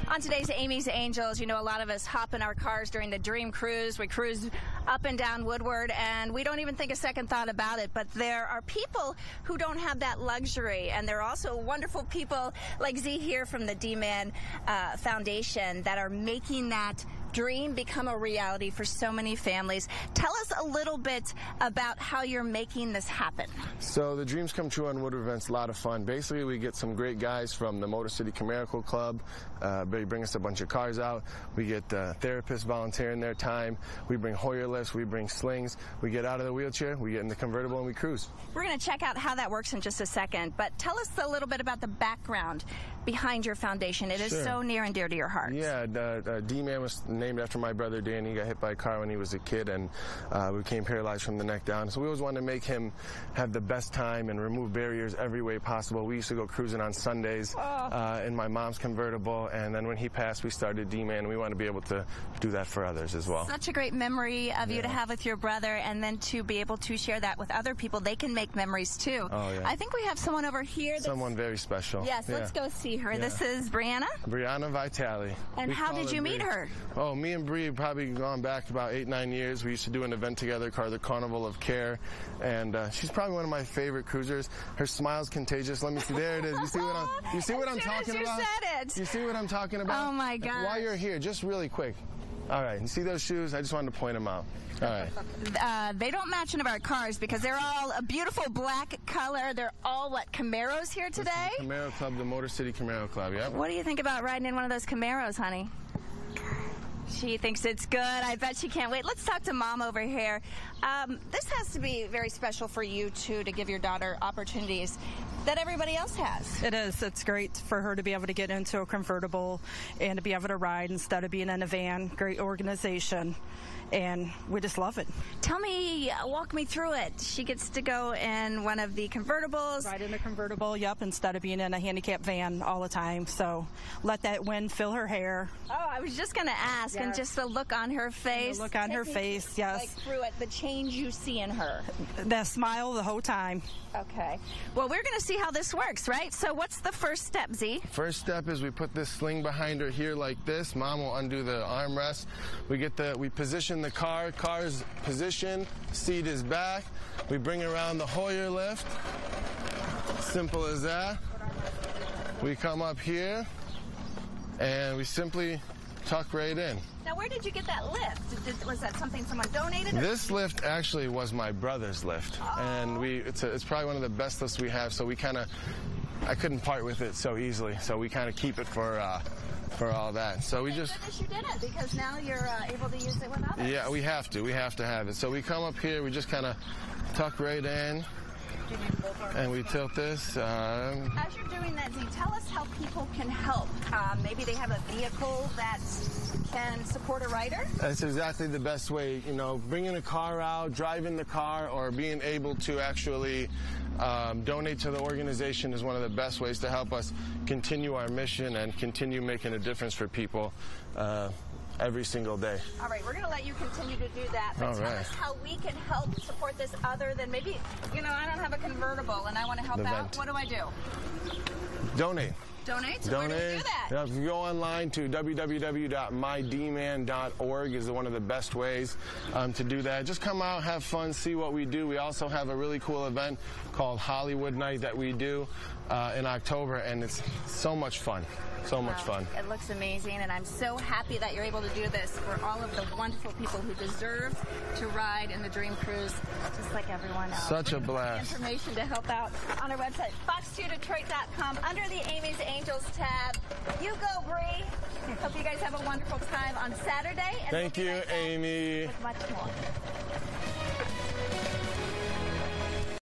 On today's Amy's Angels, you know, a lot of us hop in our cars during the Dream Cruise. We cruise up and down Woodward, and we don't even think a second thought about it. But there are people who don't have that luxury, and there are also wonderful people like Z here from the D-Man Foundation that are making that dream become a reality for so many families. Tell us a little bit about how you're making this happen. So the Dreams Come True on Woodward event's a lot of fun. Basically, we get some great guys from the Motor City Chimerical Club. They bring us a bunch of cars out. We get therapists volunteering their time. We bring Hoyer lifts. We bring slings. We get out of the wheelchair. We get in the convertible and we cruise. We're going to check out how that works in just a second, but tell us a little bit about the background behind your foundation. It is so near and dear to your heart. Yeah, D-Man was named after my brother Danny. He got hit by a car when he was a kid and became paralyzed from the neck down. So we always wanted to make him have the best time and remove barriers every way possible. We used to go cruising on Sundays in my mom's convertible, and then when he passed, we started D-Man. We want to be able to do that for others as well. Such a great memory of you to have with your brother, and then to be able to share that with other people. They can make memories too. Oh, yeah. I think we have someone over here. Someone very special. Yes, let's go see her. This is Brianna? Brianna Vitale. And how did you meet her? Oh, me and Bri have probably gone back about 8-9 years. We used to do an event together called the Carnival of Care, and she's probably one of my favorite cruisers. Her smile's contagious. Let me see. There it is. You see what I'm talking about? You said it. You see what I'm talking about? Oh my God. While you're here, just really quick. All right, you see those shoes? I just wanted to point them out. All right. They don't match any of our cars because they're all a beautiful black color. They're all, what, Camaros here today? The Camaro Club, the Motor City Camaro Club, yep. What do you think about riding in one of those Camaros, honey? She thinks it's good. I bet she can't wait. Let's talk to Mom over here. This has to be very special for you, too, to give your daughter opportunities that everybody else has. It is. It's great for her to be able to get into a convertible and to be able to ride instead of being in a van. Great organization. And we just love it. Tell me, walk me through it. She gets to go in one of the convertibles. Ride in a convertible, yep, instead of being in a handicapped van all the time. So let that wind fill her hair. Oh, I was just going to ask, and just the look on her face. The look on her face, yes. Like through it, the change you see in her. That smile the whole time. Okay. Well, we're going to see how this works, right? So what's the first step, Z? First step is we put this sling behind her here like this. Mom will undo the armrest. We position the car's position, seat is back. We bring around the Hoyer lift. Simple as that. We come up here and we simply tuck right in. Now, where did you get that lift? Was that something someone donated? This lift actually was my brother's lift, and it's probably one of the best lifts we have. So I couldn't part with it so easily. So we kind of keep it for all that. So we just. Goodness you did it, because now you're able to use it with others. Yeah, we have to. We have to have it. So we come up here. We just kind of tuck right in. And we tilt this. As you're doing that, Z, tell us how people can help. Maybe they have a vehicle that can support a rider? That's exactly the best way. You know, bringing a car out, driving the car, or being able to actually donate to the organization is one of the best ways to help us continue our mission and continue making a difference for people every single day. All right, we're going to let you continue to do that, but tell us how we can help support this other than maybe, you know, I don't have a convertible and I want to help out. What do I do? Donate. Donate? So where do we do that? If you go online to www.mydman.org is one of the best ways to do that. Just come out, have fun, see what we do. We also have a really cool event called Hollywood Night that we do in October, and it's so much fun. So much fun. It looks amazing, and I'm so happy that you're able to do this for all of the wonderful people who deserve to ride in the Dream Cruise, just like everyone else. Such a blast. Information to help out on our website, fox2detroit.com, under the Amy's Angels tab. You go, Bree. Hope you guys have a wonderful time on Saturday. And Thank you, Amy. With much more.